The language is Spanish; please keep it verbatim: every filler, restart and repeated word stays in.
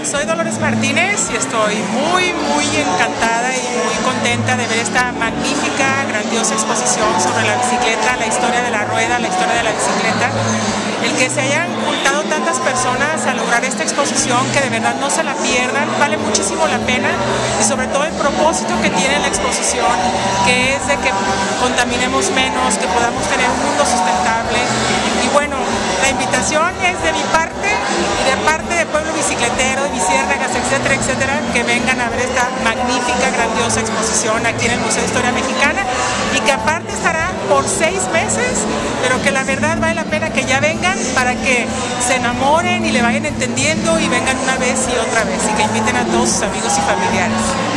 soy Dolores Martínez y estoy muy, muy encantada y muy contenta de ver esta magnífica, grandiosa exposición sobre la bicicleta, la historia de la rueda, la historia de la bicicleta. El que se hayan juntado tantas personas a lograr esta exposición, que de verdad no se la pierdan, vale muchísimo la pena, y sobre todo el propósito que tiene la exposición, que es de que contaminemos menos, que podamos tener un mundo sustentable. Y bueno, la invitación es de mi parte y de parte de Pueblo Bicicletero, de Biciérnagas, etcétera, etcétera, que vengan a ver esta magnífica, grandiosa exposición aquí en el Museo de Historia Mexicana, y que aparte estará por seis meses, pero que la verdad vale la pena que ya vengan para que se enamoren y le vayan entendiendo y vengan una vez y otra vez, y que inviten a todos sus amigos y familiares.